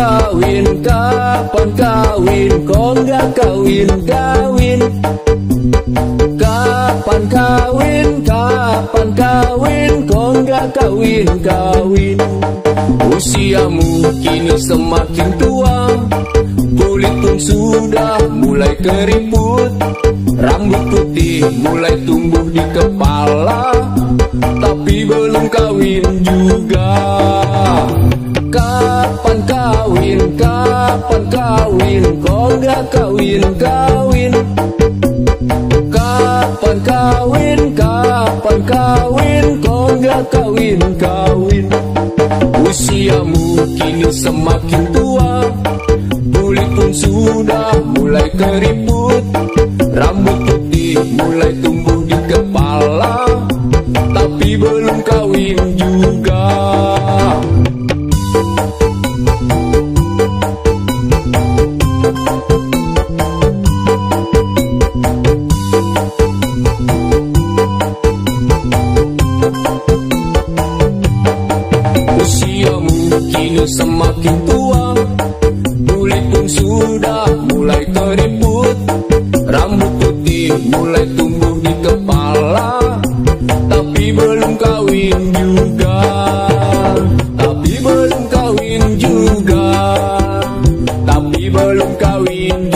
kawin, kapan kawin, kok nggak kawin-kawin? Kapan kawin, kapan kawin, kok nggak kawin-kawin? Usiamu kini semakin tua, kulit pun sudah mulai keriput, rambut putih mulai tumbuh di kepala, tapi belum kawin juga. Kapan kawin, kapan kawin, kok nggak kawin-kawin? Kapan kawin, kapan kawin, kok nggak kawin-kawin? Usiamu kini semakin tua, kulit pun sudah mulai keriput, rambut putih mulai tumbuh di kepala, tapi belum kawin juga. Usiamu kini semakin tua, kulit pun sudah mulai keriput, rambut putih mulai tumbuh di kepala, tapi belum kawin juga. Tapi belum kawin juga. Tapi belum kawin